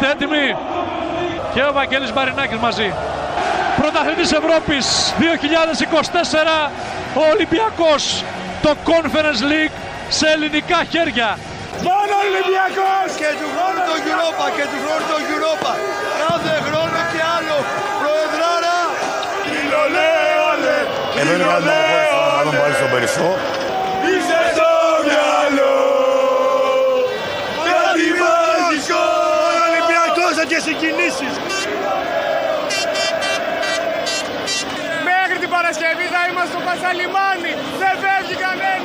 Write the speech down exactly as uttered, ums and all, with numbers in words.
Είστε έτοιμοι? Και ο Βαγγέλης Μαρινάκης μαζί. Πρωταθλητής Ευρώπης δύο χιλιάδες είκοσι τέσσερα, ο Ολυμπιακός, το Conference League σε ελληνικά χέρια. Μόνο Ολυμπιακός! Και του χρόνου το Europa, και του χρόνου το Europa. Κάθε χρόνο και άλλο. Προεδράρα! Ολέ, ολέ! Εδώ είναι κάτι να τον πάρει στον Περισσό. Είσαι στο μυαλό! Κάτι μαγικό! Ολυμπιακός και συγκινήσεις. Μέχρι την Παρασκευή θα είμαστε στο Πασαλιμάνι! Δεν φεύγει κανένα!